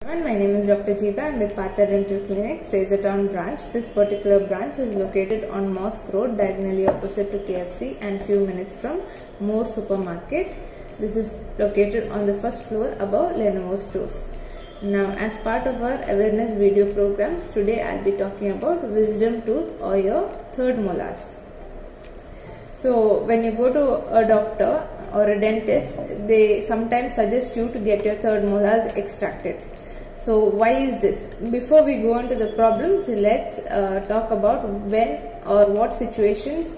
And my name is Dr. Jeeva. I'm with Partha Dental Clinic, Frasertown branch. This particular branch is located on Mosque Road, diagonally opposite to KFC and few minutes from More Supermarket. This is located on the first floor above Lenovo stores. Now, as part of our awareness video programs, today I'll be talking about wisdom tooth or your third molars. So, when you go to a doctor or a dentist, they sometimes suggest you to get your third molars extracted. So why is this? Before we go into the problems, let's talk about when or what situations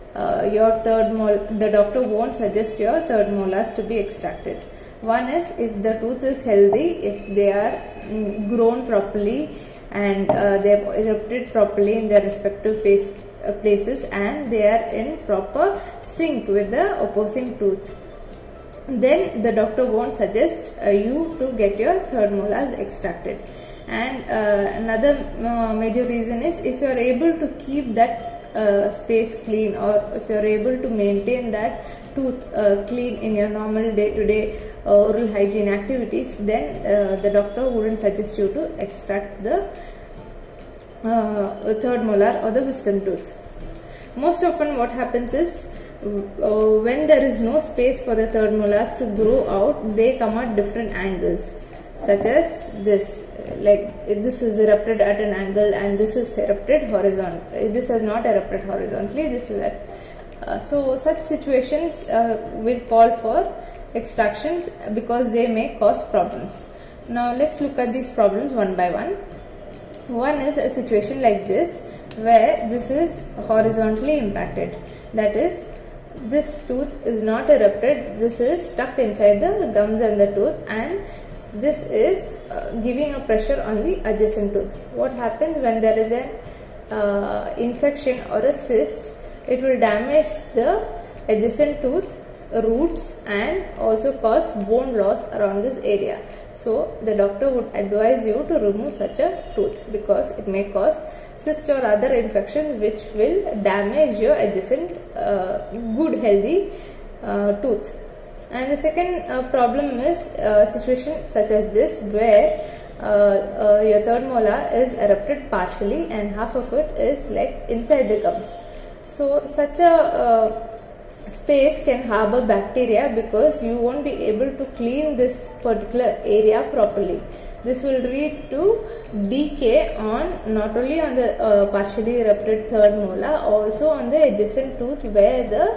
the doctor won't suggest your third molars to be extracted. One is if the tooth is healthy, if they are grown properly and they have erupted properly in their respective places and they are in proper sync with the opposing tooth, then the doctor won't suggest you to get your third molars extracted. And another major reason is if you are able to keep that space clean, or if you are able to maintain that tooth clean in your normal day-to-day oral hygiene activities, then the doctor wouldn't suggest you to extract the third molar or the wisdom tooth. Most often what happens is, when there is no space for the third molars to grow out, they come at different angles, such as this. Like this is erupted at an angle and this is erupted horizontally. This has not erupted horizontally. This is at so such situations will call for extractions because they may cause problems. Now let's look at these problems one by one. One is a situation like this, where this is horizontally impacted. That is, this tooth is not erupted, this is stuck inside the gums and the tooth, and this is giving a pressure on the adjacent tooth. What happens when there is an infection or a cyst? It will damage the adjacent tooth roots and also cause bone loss around this area. So the doctor would advise you to remove such a tooth because it may cause cyst or other infections which will damage your adjacent good healthy tooth. And the second problem is a situation such as this, where your third molar is erupted partially and half of it is like inside the gums. So such a space can harbor bacteria because you won't be able to clean this particular area properly. This will lead to decay on not only on the partially erupted third molar, also on the adjacent tooth where the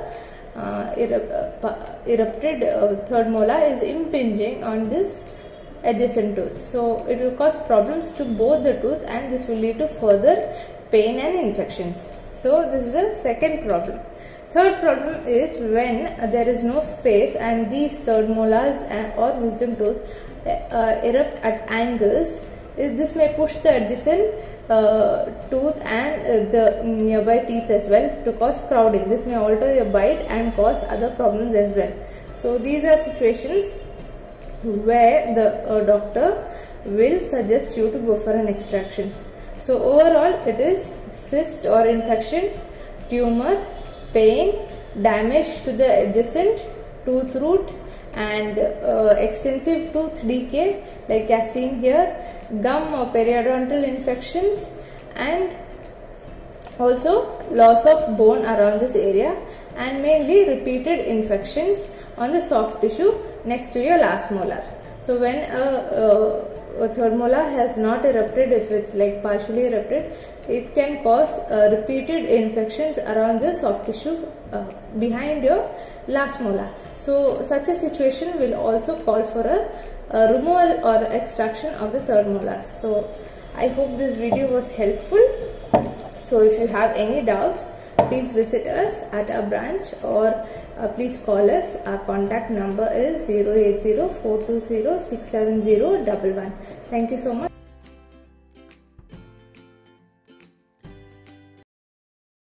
erupted third molar is impinging on this adjacent tooth. So it will cause problems to both the tooth and this will lead to further pain and infections. So this is the second problem. Third problem is when there is no space and these third molars or wisdom tooth erupt at angles. This may push the adjacent tooth and the nearby teeth as well to cause crowding. This may alter your bite and cause other problems as well. So these are situations where the doctor will suggest you to go for an extraction. So overall it is cyst or infection, tumor, pain, damage to the adjacent tooth root, and extensive tooth decay like as seen here, gum or periodontal infections, and also loss of bone around this area, and mainly repeated infections on the soft tissue next to your last molar. So when a third molar has not erupted, if it's like partially erupted, it can cause repeated infections around the soft tissue behind your last molar. So such a situation will also call for a removal or extraction of the third molars. So I hope this video was helpful. So if you have any doubts, please visit us at our branch or please call us. Our contact number is 080-420-67011. Thank you so much.